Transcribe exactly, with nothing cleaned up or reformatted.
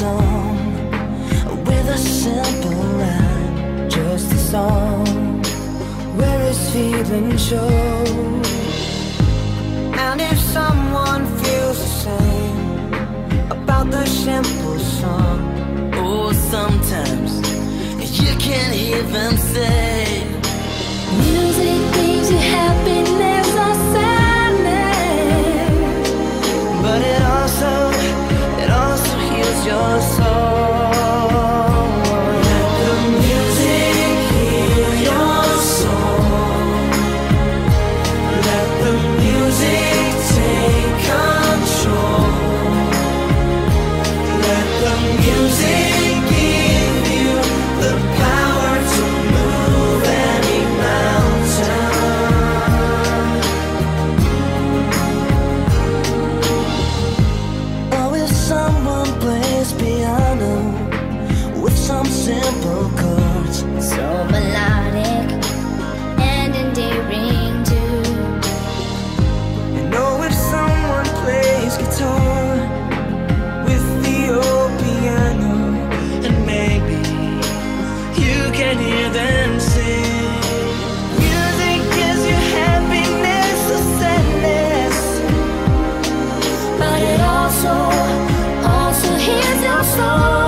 song with a simple rhyme, just a song where his feeling shows. And if someone feels the same about the simple song, oh, sometimes you can't hear them say, music brings you happiness or sadness, but it also, it also heals your soul. Let the music heal your soul. Let the music take control. Let the music give you the power to move any mountain. Oh, if someone plays piano with some simple chords, so melodic and endearing too. you know, if someone plays guitar with the old piano, and maybe you can hear them sing. Music gives you happiness or sadness, but it also, also heals your soul.